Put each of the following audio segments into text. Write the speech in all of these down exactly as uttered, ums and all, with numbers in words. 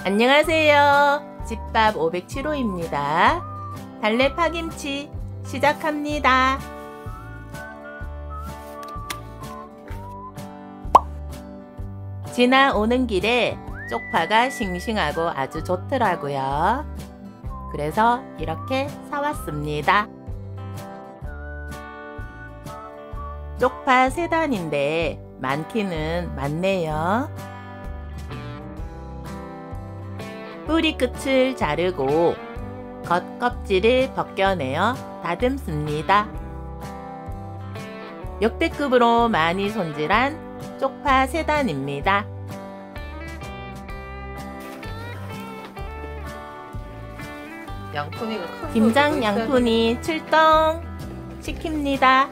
안녕하세요. 집밥 오백칠 호입니다. 달래 파김치 시작합니다. 지나오는 길에 쪽파가 싱싱하고 아주 좋더라고요. 그래서 이렇게 사왔습니다. 쪽파 세 단인데 많기는 많네요. 뿌리 끝을 자르고 겉 껍질을 벗겨내어 다듬습니다. 역대급으로 많이 손질한 쪽파 세 단입니다. 양푼이가 큰 김장 양푼이 출동 시킵니다.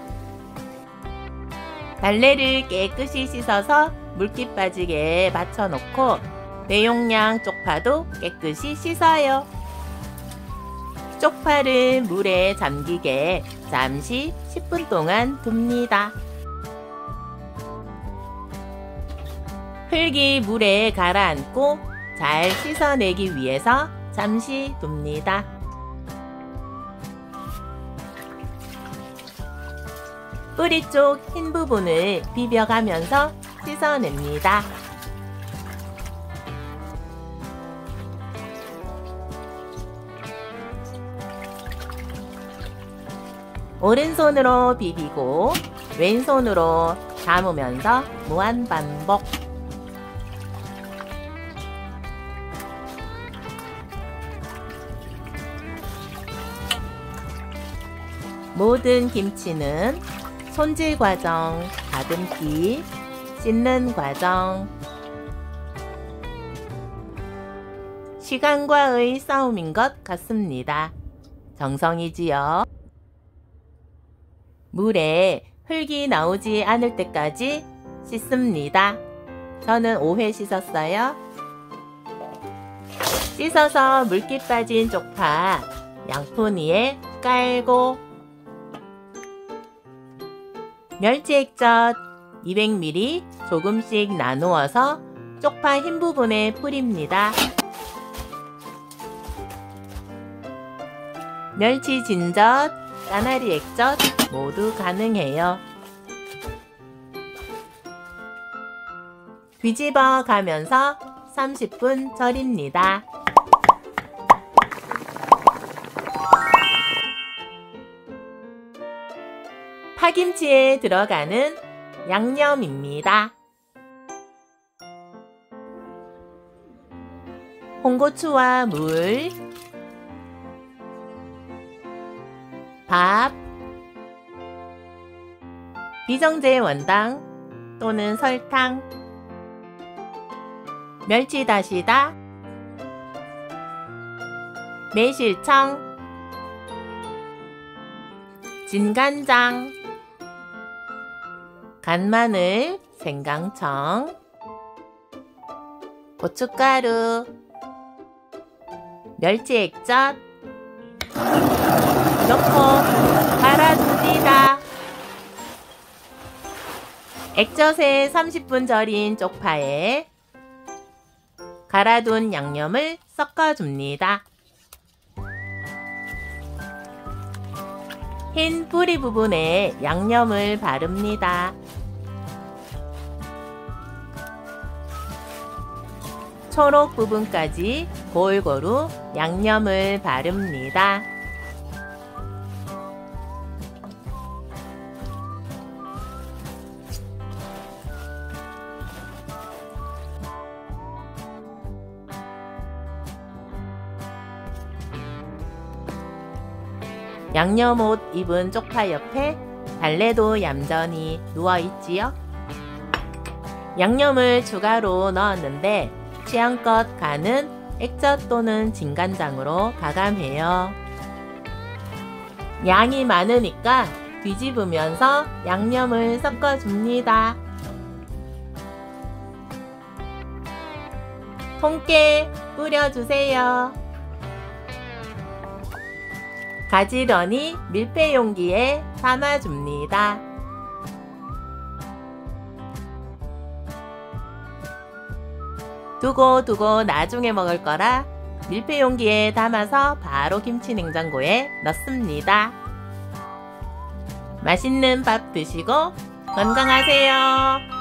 달래를 깨끗이 씻어서 물기 빠지게 받쳐놓고 내용량 쪽파도 깨끗이 씻어요. 쪽파를 물에 잠기게 잠시 십 분 동안 둡니다. 흙이 물에 가라앉고 잘 씻어내기 위해서 잠시 둡니다. 뿌리 쪽 흰 부분을 비벼가면서 씻어냅니다. 오른손으로 비비고 왼손으로 담으면서 무한 반복. 모든 김치는 손질 과정, 다듬기, 씻는 과정, 시간과의 싸움인 것 같습니다. 정성이지요. 물에 흙이 나오지 않을 때까지 씻습니다. 저는 오 회 씻었어요. 씻어서 물기 빠진 쪽파 양푼 위에 깔고 멸치 액젓 이백 밀리리터 조금씩 나누어서 쪽파 흰 부분에 뿌립니다. 멸치 진젓, 까나리 액젓 모두 가능해요. 뒤집어 가면서 삼십 분 절입니다. 파김치에 들어가는 양념입니다. 홍고추와 물, 밥, 비정제 원당 또는 설탕, 멸치 다시다, 매실청, 진간장, 간마늘, 생강청, 고춧가루, 멸치 액젓 넣고 갈아줍니다. 액젓에 삼십 분 절인 쪽파에 갈아둔 양념을 섞어줍니다. 흰 뿌리 부분에 양념을 바릅니다. 초록 부분까지 골고루 양념을 바릅니다. 양념 옷 입은 쪽파 옆에 달래도 얌전히 누워있지요. 양념을 추가로 넣었는데 취향껏 간은 액젓 또는 진간장으로 가감해요. 양이 많으니까 뒤집으면서 양념을 섞어줍니다. 통깨 뿌려주세요. 가지런히 밀폐 용기에 담아줍니다. 두고 두고 나중에 먹을 거라 밀폐 용기에 담아서 바로 김치 냉장고에 넣습니다. 맛있는 밥 드시고 건강하세요.